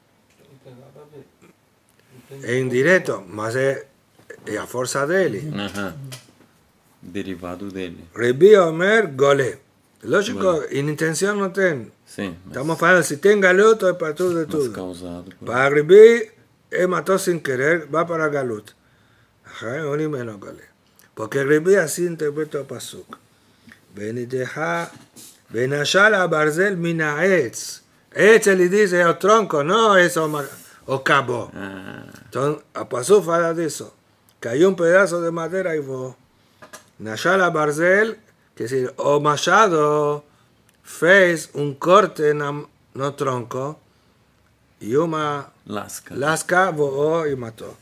Es indirecto, mas es a fuerza de él. Ajá. Derivado dele. Rebi Omer gole. Lógico, intención no ten. Sim. Estamos hablando, si ten Galut, es para todo de todo. Causado. Para Rebi, él mató sin querer, va para Galut. Ajá, ni menos gole. Porque Rebi así interpreta el pasuk. Beniteja, benashala barzel mina etz. Etz le dice el tronco, no es o cabo. Entonces, el pasuk habla de eso. Cayó un pedazo de madera y vos. Nashala barzel, que es decir, o machado, fez un corte en el tronco y una lasca voló y mató.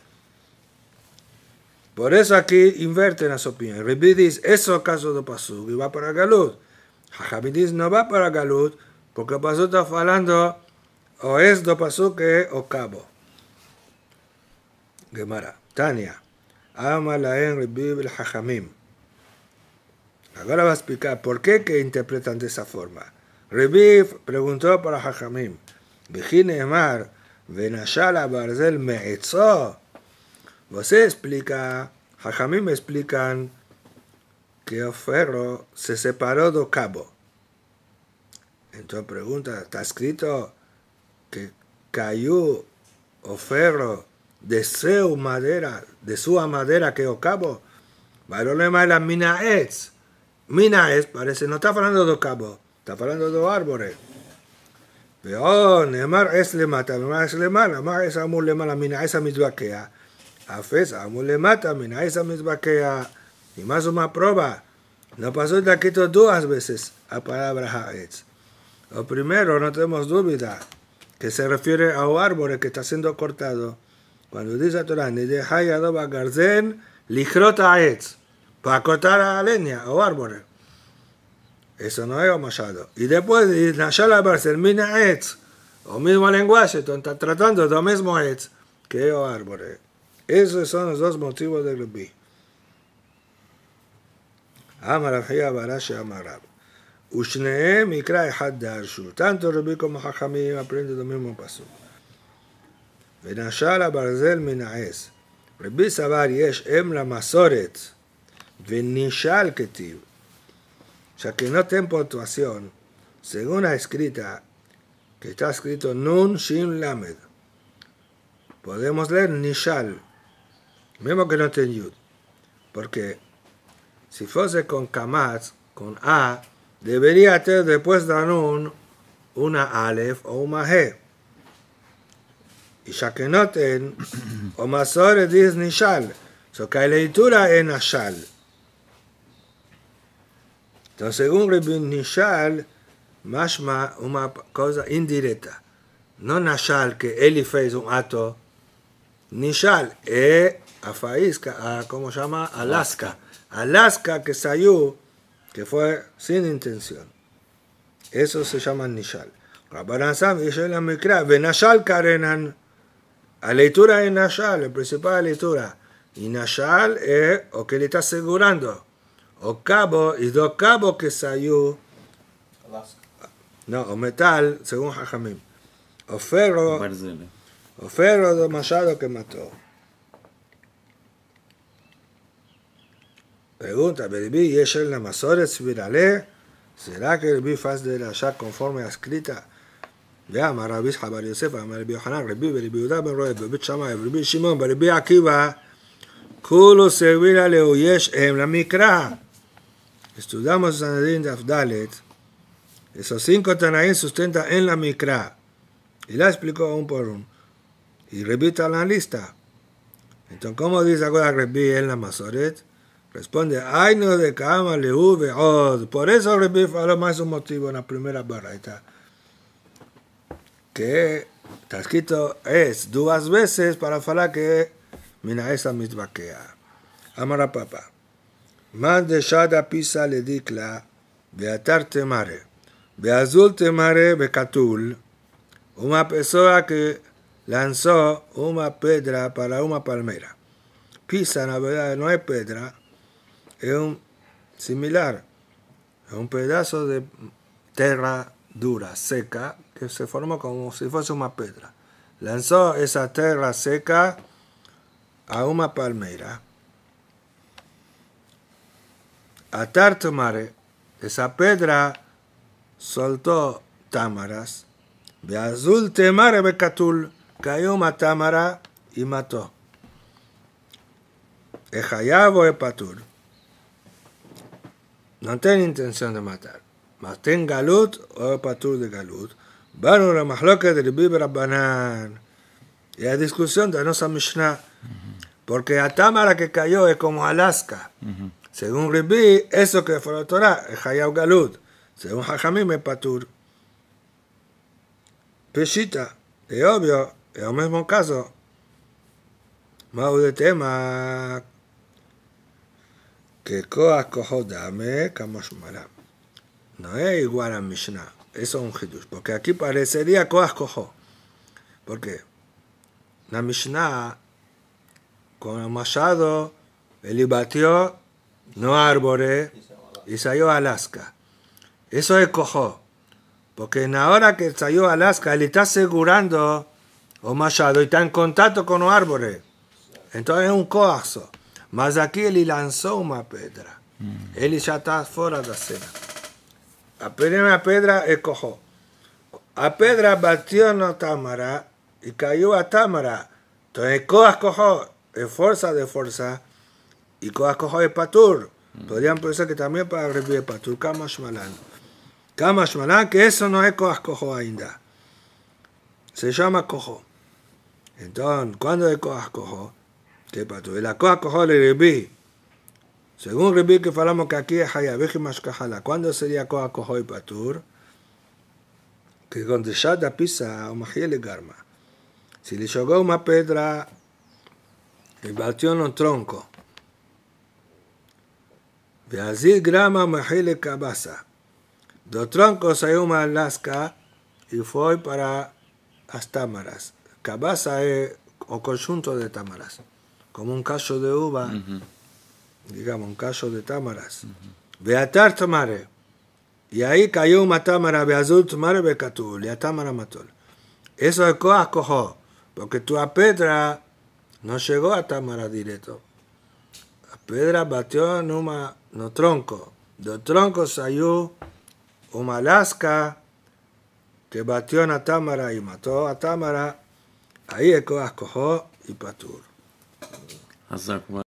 Por eso aquí invierten las opiniones. Rebi dice, eso es el caso de Pasuk y va para Galut. Jajami dice, no va para Galut, porque Pasuk está hablando o es de Pasuk que es o cabo. Gemara, Tania. Ama laen Rebbi el Hajamim. Ahora va a explicar por qué que interpretan de esa forma. Rebbi preguntó para Hajamim. Vejine Emar, Venashala Barzel Me'etzó. Você explica, Hajamim explican que el ferro se separó del cabo. Entonces pregunta, ¿está escrito que cayó el ferro de su madera que el cabo? Problema es la minaetz. Minaetz parece, no está hablando del cabo, está hablando de los árboles. Pero Neymar es le mata, Neymar es le mata, Neymar es amor le mata, minaetz a mizbaquea. Afes amor le mata, minaetz a mizbaquea. Y más una prueba. No pasó de aquí dos veces a palabra haetz. Lo primero, no tenemos duda, que se refiere a un árbol que está siendo cortado. Cuando dice la Torah, ni de hayadoba garzen, lichrota haetz, para cortar la leña o árboles. Eso no es machado. Y después de Nashala Barcel, mina haetz, o mismo lenguaje, está tratando de lo mismo haetz que los árboles. Esos son los dos motivos de Rebbi. Amar Abhia Barashi Amarab. Ushneem יקרא אחד דרשו. Tanto Rebbi como Hajamim aprenden del mismo paso. ונשל הברזל מן העץ. רבי סבר יש אם למסורת ונשאל כתיב. O sea que no tiene puntuación. Según la escrita, que está escrito Nun Shin Lamed. Podemos leer Nishal, mismo que no tiene Yud. Porque si fuese con Kamatz, con A, debería tener después de Nun una Aleph o una He. Y ya que no tiene, o Masore dice Nishal. So que la lectura es Nashal. Entonces, según Rebbi Nishal, mashma una cosa indirecta. No Nashal, que él hizo un acto. Nishal es a faísca, ¿cómo se llama? Alaska. Alaska que salió, que fue sin intención. Eso se llama Nishal. Rabbanan Sam dice en la Mikra, Venashal Karenan. La lectura es Nashal, el principal de la lectura. Y Nashal es o que le está asegurando. O cabo, y dos cabos que salió. No, o metal, según Hajamim. O ferro. O ferro de machado que mató. Pregunta, ¿Rebbi y la Masores virale? ¿Será que Rebbi faz de la Shak conforme a escrita? Ya, Marabis Habar Yosef, Rebbi Yohanan, Rebbi Yehuda ben Roeb, Rebbi Shammai, Rebbi Shimon, Rebbi Akiva, Kulo se virale o yesh em la Mikra. Estudiamos Sanedrín de Afdalet. Esos 5 Tanaín sustentan en la Mikra. Y la explicó un por uno. Y Rebbi está en la lista. Entonces, ¿cómo dice ahora Rebbi en la Masoret? Responde, ay no de cama le huve od. Por eso Rebbi faló más un motivo en la primera barraita. Que está escrito es 2 veces para falar que mina esa mitbaquea. Amara papa. Man de shada pisa le dikla beatar temare. Beazul temare becatul. Una persona que lanzó una piedra para una palmera. Pisa, en la verdad, no es piedra. Es un similar, es un pedazo de tierra dura, seca, que se formó como si fuese una piedra. Lanzó esa tierra seca a una palmera. Atar tomare, esa piedra soltó támaras. Beazul temare becatul, cayó una támara y mató. Ejayabo e patur. No tiene intención de matar. Mas ten galut o patur de galut. Vano la mahloca de Rebbi Rabbanan. Y la discusión de nuestra Mishnah. Porque la támara que cayó es como Alaska. Según Rebbi, eso que fue la Torah es hayab galut. Según Hajamim es patur. Peshita. Es obvio. Es el mismo caso. Mau de tema. Que Koach Kohodame Kamashmara. No es igual a Mishnah. Eso es un hidush. Porque aquí parecería Koach Koho. ¿Por qué? La Mishnah, con el machado, Él batió, no árboles, y salió a Alaska. Eso es cojo. Porque en la hora que salió a Alaska, él está asegurando o machado y está en contacto con los árboles. Entonces es un coazo. Mas aquí él lanzó una pedra. Él ya está fuera de la escena. La primera pedra es cojo. La pedra batió en la támara y cayó a támara. Entonces cojo es fuerza de fuerza y cojo es patur. Podrían pensar que también para revivir patur. Kama shmalan, que eso no es cojo ainda. Se llama cojo. Entonces, ¿cuándo es cojo? ¿Qué patur? Y la cojo le reví. Según reví que falamos que aquí es hayabej y mashkajala. ¿Cuándo sería cojo y patur? Que cuando ya da pisa o majiele garma. Si le jugó una pedra y batió en un tronco. Así grama majiele cabasa. Dos troncos salió una Alaska y fue para las támaras. Cabasa es un conjunto de támaras. Como un cacho de uva, digamos, un cacho de támaras. Beatar tomare. Y ahí cayó una támara, beazul tomare becatul, y la támara mató. Eso es cojo, porque tu pedra no llegó a támara directo. La pedra batió en un tronco. Dos troncos salió una Alaska que batió en la támara y mató a támara. Ahí es cojo y patur.